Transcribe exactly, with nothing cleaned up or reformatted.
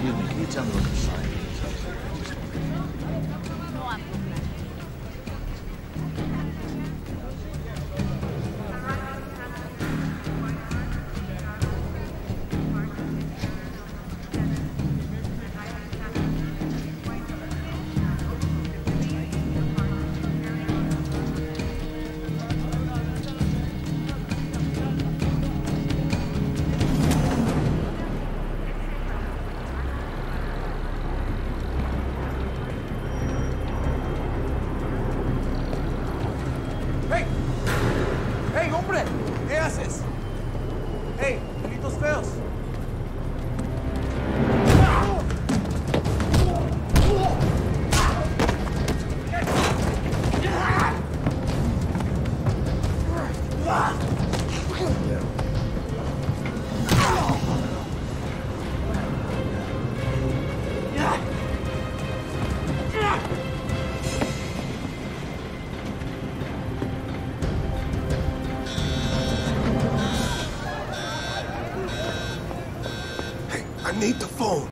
你有没有这样的啥？ ¿Qué haces? ¡Hey, delitos feos! I need the phone.